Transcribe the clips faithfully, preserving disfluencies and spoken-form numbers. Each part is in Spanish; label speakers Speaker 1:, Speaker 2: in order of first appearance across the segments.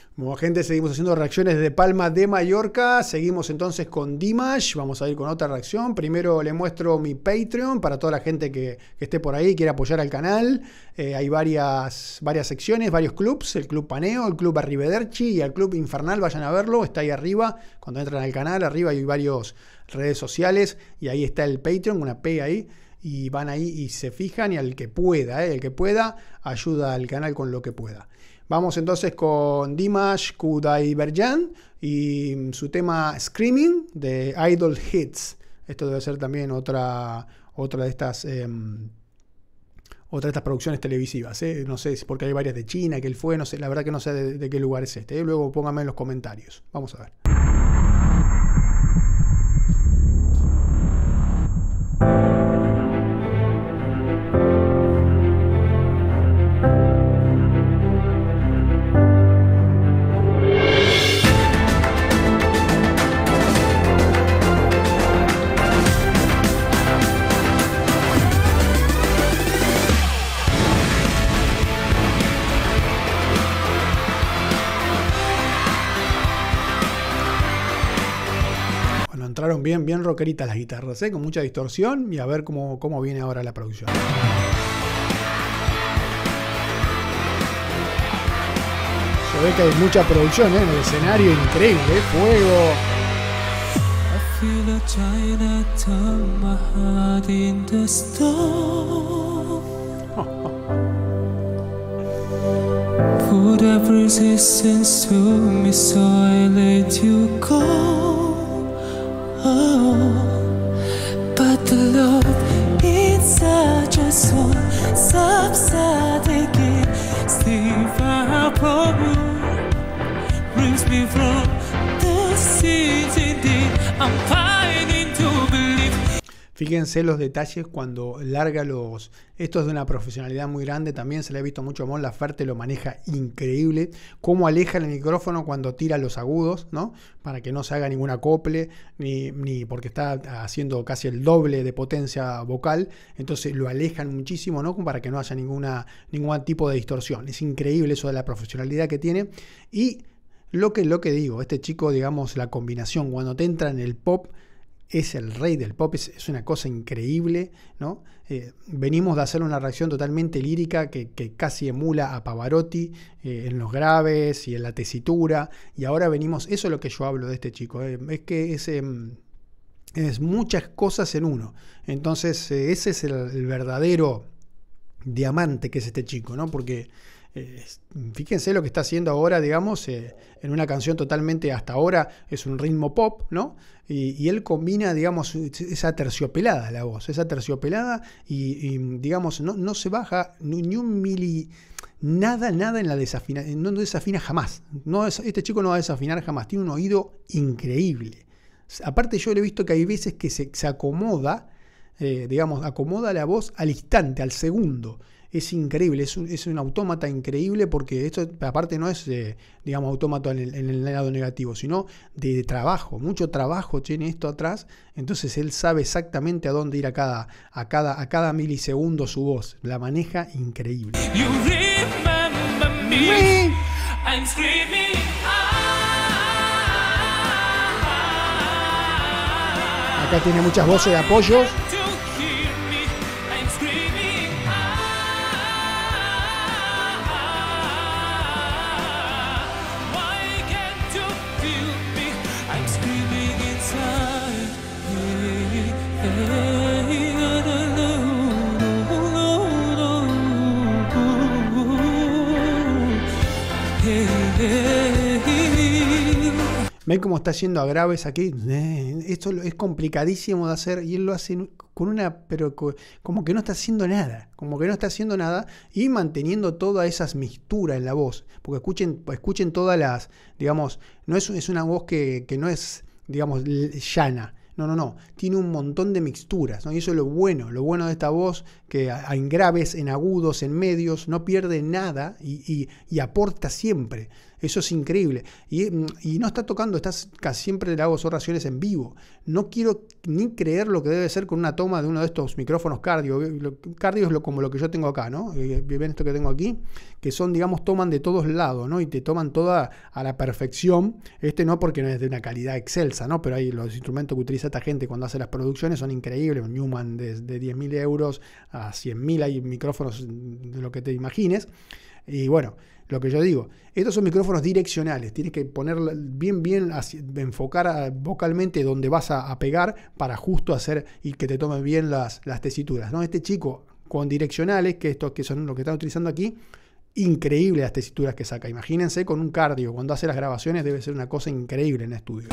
Speaker 1: Bueno, gente, seguimos haciendo reacciones de Palma de Mallorca. Seguimos entonces con Dimash. Vamos a ir con otra reacción. Primero le muestro mi Patreon para toda la gente que, que esté por ahí, quiera apoyar al canal. Eh, hay varias, varias secciones, varios clubs. El Club Paneo, el Club Arrivederci y el Club Infernal. Vayan a verlo. Está ahí arriba. Cuando entran al canal, arriba hay varias redes sociales. Y ahí está el Patreon, una P ahí. Y van ahí y se fijan. Y al que pueda, eh, el que pueda, ayuda al canal con lo que pueda. Vamos entonces con Dimash Kudaibergen y su tema Screaming de Idol Hits. Esto debe ser también otra, otra de estas eh, otra de estas producciones televisivas. ¿eh? No sé, porque hay varias de China, que él fue, no sé, la verdad que no sé de, de qué lugar es este. ¿eh? Luego pónganme en los comentarios. Vamos a ver. Entraron bien, bien rockeritas las guitarras, ¿eh? Con mucha distorsión, y a ver cómo, cómo viene ahora la producción. Se ve que hay mucha producción, ¿eh? En el escenario, increíble, ¿eh? Fuego. Put up resistance to me, so I let you go. Oh, but the love inside your soul subsiding, stay far from you, brings me from the city. I'm fighting to believe. Fíjense los detalles cuando larga los... Esto es de una profesionalidad muy grande. También se le ha visto mucho a Mon Laferte, lo maneja increíble. Cómo aleja el micrófono cuando tira los agudos, ¿no? Para que no se haga ningún acople, ni, ni porque está haciendo casi el doble de potencia vocal. Entonces lo alejan muchísimo, ¿no? Para que no haya ninguna, ningún tipo de distorsión. Es increíble eso de la profesionalidad que tiene. Y lo que, lo que digo, este chico, digamos, la combinación, cuando te entra en el pop... Es el rey del pop, es, es una cosa increíble, ¿no? Eh, venimos de hacer una reacción totalmente lírica que, que casi emula a Pavarotti eh, en los graves y en la tesitura, y ahora venimos, eso es lo que yo hablo de este chico, eh, es que es, eh, es muchas cosas en uno. Entonces eh, ese es el, el verdadero diamante que es este chico, ¿no? Porque Eh, fíjense lo que está haciendo ahora, digamos, eh, en una canción totalmente, hasta ahora es un ritmo pop, ¿no? Y, y él combina, digamos, esa terciopelada, la voz, esa terciopelada y, y digamos, no, no se baja ni, ni un mili, nada, nada en la desafinación, no desafina jamás. No, este chico no va a desafinar jamás, tiene un oído increíble. Aparte yo le he visto que hay veces que se, se acomoda, eh, digamos, acomoda la voz al instante, al segundo. Es increíble, es un, es un autómata increíble, porque esto aparte no es, eh, digamos, autómata en el, en el lado negativo, sino de, de trabajo, mucho trabajo tiene esto atrás. Entonces él sabe exactamente a dónde ir a cada, a cada, a cada milisegundo su voz, la maneja increíble. You remember me, I'm screaming. Acá tiene muchas voces de apoyo. Ven cómo está yendo a graves aquí. Esto es complicadísimo de hacer y él lo hace con una, pero como que no está haciendo nada, como que no está haciendo nada y manteniendo todas esas mixturas en la voz, porque escuchen, escuchen todas las, digamos, no es, es una voz que, que no es, digamos, llana. No, no, no. Tiene un montón de mixturas, ¿no? Y eso es lo bueno, lo bueno de esta voz, que en graves, en agudos, en medios, no pierde nada y, y, y aporta siempre. Eso es increíble. Y, y no está tocando, estás, casi siempre le hago oraciones en vivo. No quiero ni creer lo que debe ser con una toma de uno de estos micrófonos cardio. Cardio es lo, como lo que yo tengo acá, ¿no? Ven esto que tengo aquí, que son, digamos, toman de todos lados, ¿no? Y te toman toda a la perfección. Este no, porque no es de una calidad excelsa, ¿no? Pero ahí los instrumentos que utiliza esta gente cuando hace las producciones son increíbles. Un Newman de, de diez mil euros a cien mil, hay micrófonos de lo que te imagines. Y bueno, lo que yo digo, estos son micrófonos direccionales, tienes que poner bien, bien, enfocar vocalmente donde vas a, a pegar para justo hacer y que te tomen bien las, las tesituras, ¿no? Este chico con direccionales, que estos que son lo que están utilizando aquí, increíble las tesituras que saca. Imagínense con un cardio, cuando hace las grabaciones debe ser una cosa increíble en estudio.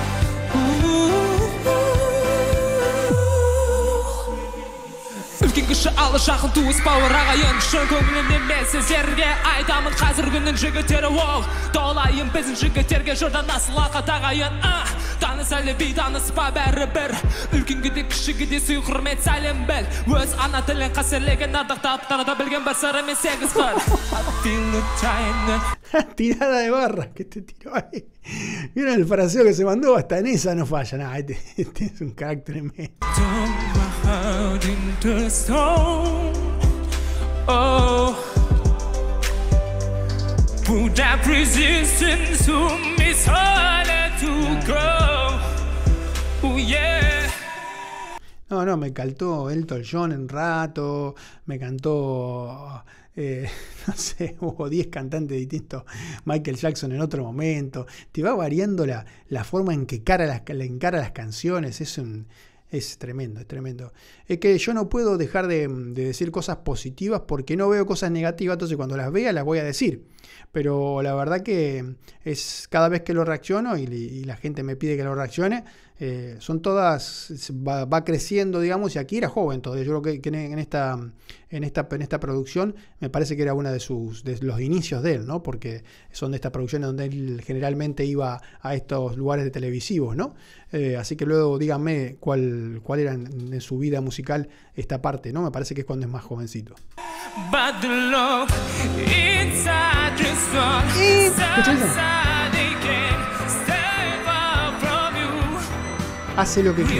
Speaker 2: Үлкен кіші алы жақын туыс бауыр ағайын шын көңілімнен мен сіздерге айтамын қазір күннің жігіттері ол толайын біздің жігіттерге жырдан асыл ақат ағайын таныс әлі бейтаныс па бәрібір үлкенге де кішіге де сый құрмет сәлем біл өз ана тілін қасірлеген ардақтап тарата білген бір сыры мен сегіз қыр
Speaker 1: tirada de barra que te tiró ahí. ¿Vieron el fraseo que se mandó? Hasta en esa no falla. Nah, este, este es un crack tremendo.
Speaker 2: Oh, put that resistance to me to grow. Oh yeah.
Speaker 1: No, no, me cantó Elton John en rato, me cantó, eh, no sé, hubo diez cantantes distintos, Michael Jackson en otro momento. Te va variando la, la forma en que cara las, le encara las canciones, es un... Es tremendo, es tremendo. Es que yo no puedo dejar de, de decir cosas positivas porque no veo cosas negativas, entonces cuando las vea las voy a decir. Pero la verdad que es cada vez que lo reacciono y, y la gente me pide que lo reaccione, eh, son todas, va, va creciendo, digamos, y aquí era joven todavía. Yo creo que, que en, esta, en, esta, en esta producción me parece que era una de sus de los inicios de él, ¿no? Porque son de estas producciones donde él generalmente iba a estos lugares de televisivos, ¿no? Eh, así que luego díganme cuál, cuál era en, en su vida musical esta parte, ¿no? Me parece que es cuando es más jovencito.
Speaker 2: But the love inside your soul,
Speaker 1: Y, hace lo que quiere.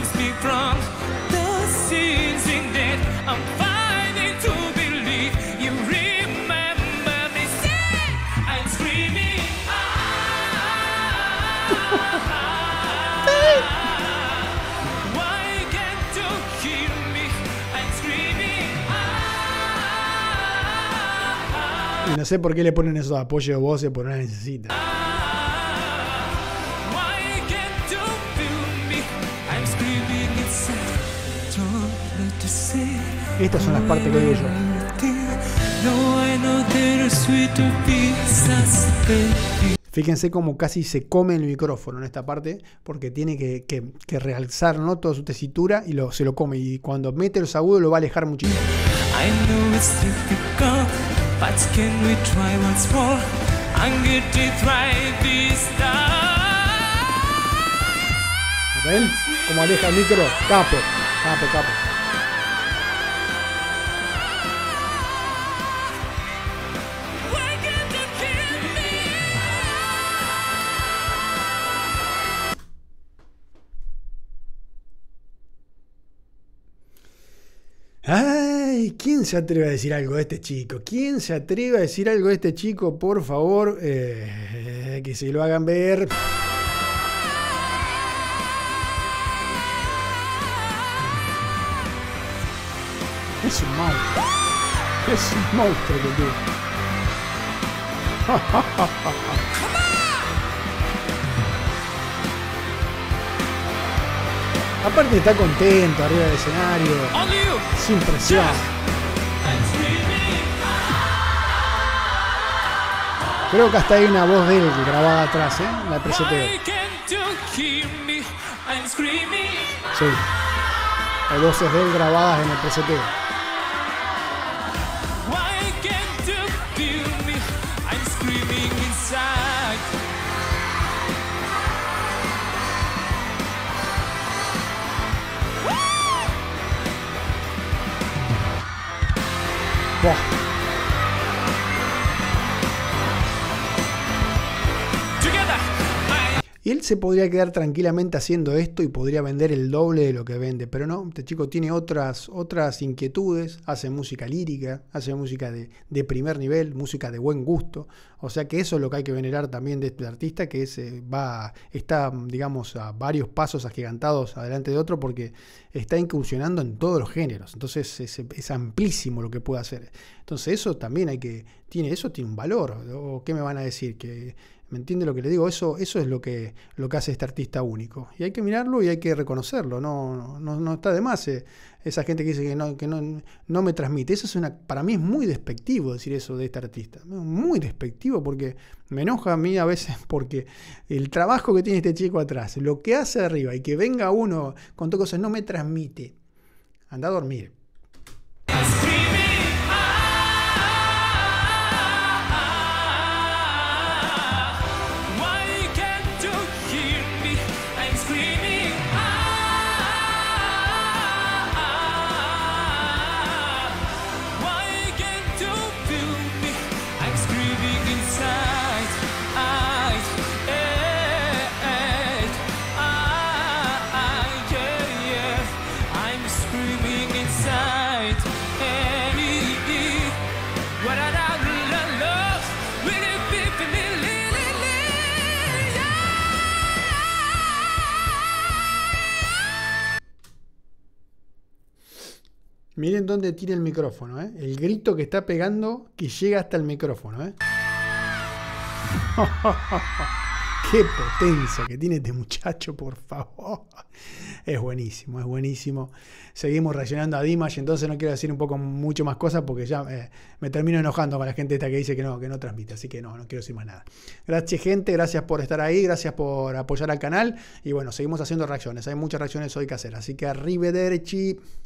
Speaker 1: Y no sé por qué le ponen esos apoyos de voces, porque no la necesitan. Estas son las partes que digo yo. Fíjense cómo casi se come el micrófono en esta parte, porque tiene que, que, que realzar, ¿no? Toda su tesitura y lo, se lo come. Y cuando mete los agudos lo va a alejar muchísimo.
Speaker 2: But can we try once more and get it right this time?
Speaker 1: ¿Ven? Como aleja el micro. Capo, capo, capo. Ay, ¿quién se atreve a decir algo de este chico? ¿Quién se atreve a decir algo de este chico? Por favor, eh, que se lo hagan ver. Es un monstruo. Es un monstruo que tú. Aparte está contento arriba del escenario, sin presión. Creo que hasta hay una voz de él grabada atrás, ¿eh? La preseteo. Sí, hay voces de él grabadas en el preseteo. se podría quedar tranquilamente haciendo esto y podría vender el doble de lo que vende, pero no, este chico tiene otras, otras inquietudes, hace música lírica, hace música de, de primer nivel, música de buen gusto, o sea que eso es lo que hay que venerar también de este artista, que es, eh, va, está, digamos, a varios pasos agigantados adelante de otro, porque está incursionando en todos los géneros, entonces es, es amplísimo lo que puede hacer. Entonces eso también hay que, tiene, eso tiene un valor, o qué me van a decir, que... ¿Me entiende lo que le digo? Eso, eso es lo que, lo que hace este artista único. Y hay que mirarlo y hay que reconocerlo. No, no, no está de más eh, esa gente que dice que, no, que no, no me transmite. Eso es una, para mí es muy despectivo decir eso de este artista. Muy despectivo porque me enoja a mí a veces porque el trabajo que tiene este chico atrás, lo que hace arriba y que venga uno con todas cosas, no me transmite. Anda a dormir. Miren dónde tiene el micrófono, ¿eh? El grito que está pegando que llega hasta el micrófono, ¿eh? ¡Qué potencia que tiene este muchacho, por favor! Es buenísimo, es buenísimo. Seguimos reaccionando a Dimash, entonces no quiero decir un poco mucho más cosas porque ya eh, me termino enojando con la gente esta que dice que no, que no transmite, así que no, no quiero decir más nada. Gracias, gente, gracias por estar ahí, gracias por apoyar al canal y bueno, seguimos haciendo reacciones, hay muchas reacciones hoy que hacer, así que arrivederci.